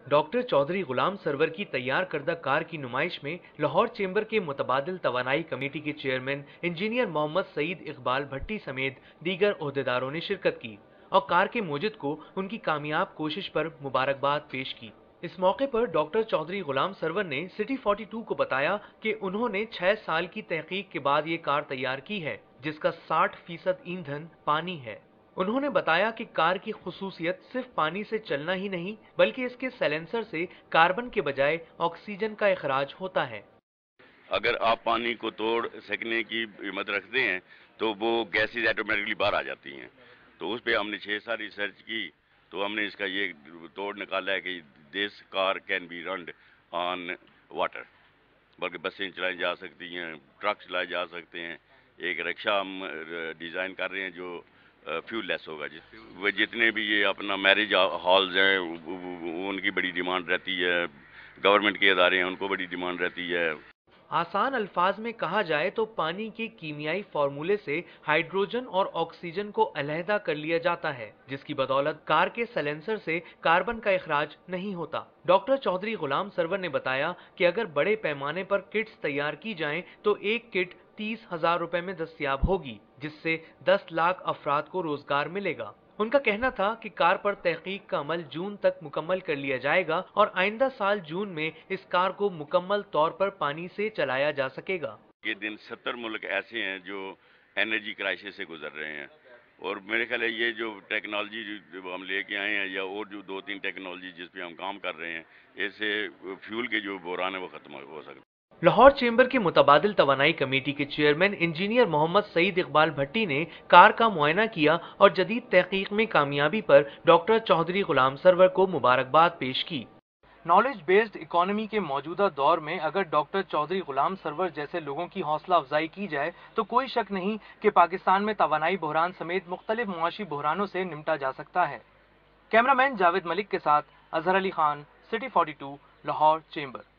Doctor Chaudhry Ghulam server की तैयार करदा कार की नुमाइश में लाहौर चेंबर के मुतबादिल तवानाई कमेटी के चेयरमैन इंजीनियर मोहम्मद सईद इकबाल भट्टी समेत दीगर ओहदेदारों ने शिरकत की और कार के मोजिद को उनकी कामयाब कोशिश पर मुबारकबाद पेश की। इस मौके पर डॉक्टर चौधरी गुलाम सरवर ने सिटी 42 को बताया कि उन्होंने 6 साल की तहकीक के बाद ये कार तैयार की है, जिसका 60% ईंधन पानी है। उन्होंने बताया कि कार की खुसूसियत सिर्फ पानी से चलना ही नहीं, बल्कि इसके साइलेंसर से कार्बन के बजाय ऑक्सीजन का इखराज होता है। अगर आप पानी को तोड़ सकने की हिम्मत रखते हैं तो वो गैसेज ऑटोमेटिकली बाहर आ जाती हैं। तो उस पर हमने 6 साल रिसर्च की, तो हमने इसका ये तोड़ निकाला है कि this car can be run on water. बल्कि बसें चलाई जा सकती हैं, ट्रक चलाए जा सकते हैं। एक रिक्शा हम डिज़ाइन कर रहे हैं जो फ्यूल लेस होगा। वो जितने भी ये अपना मैरिज हॉल्स हैं उनकी बड़ी डिमांड रहती है, गवर्नमेंट के इदारे हैं उनको बड़ी डिमांड रहती है। आसान अल्फाज में कहा जाए तो पानी के कीमियाई फार्मूले से हाइड्रोजन और ऑक्सीजन को अलहदा कर लिया जाता है, जिसकी बदौलत कार के साइलेंसर से कार्बन का इखराज नहीं होता। डॉक्टर चौधरी गुलाम सरवर ने बताया कि अगर बड़े पैमाने पर किट्स तैयार की जाएं तो एक किट 30,000 रुपए में दस्तयाब होगी, जिससे 10 लाख अफराद को रोजगार मिलेगा। उनका कहना था कि कार पर तहकीक का अमल जून तक मुकम्मल कर लिया जाएगा और आइंदा साल जून में इस कार को मुकम्मल तौर पर पानी से चलाया जा सकेगा। ये दिन 70 मुल्क ऐसे हैं जो एनर्जी क्राइसिस से गुजर रहे हैं, और मेरे ख्याल है ये जो टेक्नोलॉजी जो हम लेके आए हैं या और जो 2-3 टेक्नोलॉजी जिस पे हम काम कर रहे हैं, इससे फ्यूल के जो बहरान है वो खत्म हो सकता है। लाहौर चेंबर की मुतबादिल तवानाई कमेटी के चेयरमैन इंजीनियर मोहम्मद सईद इकबाल भट्टी ने कार का मुआयना किया और जदीद तहकीक में कामयाबी पर डॉक्टर चौधरी गुलाम सरवर को मुबारकबाद पेश की। नॉलेज बेस्ड इकोनॉमी के मौजूदा दौर में अगर डॉक्टर चौधरी गुलाम सरवर जैसे लोगों की हौसला अफजाई की जाए तो कोई शक नहीं कि पाकिस्तान में तवानाई बहरान समेत मुख्तलिफ मुआशी बहरानों से निपटा जा सकता है। कैमरामैन जावेद मलिक के साथ अजहर अली खान, सिटी 42, लाहौर चेंबर।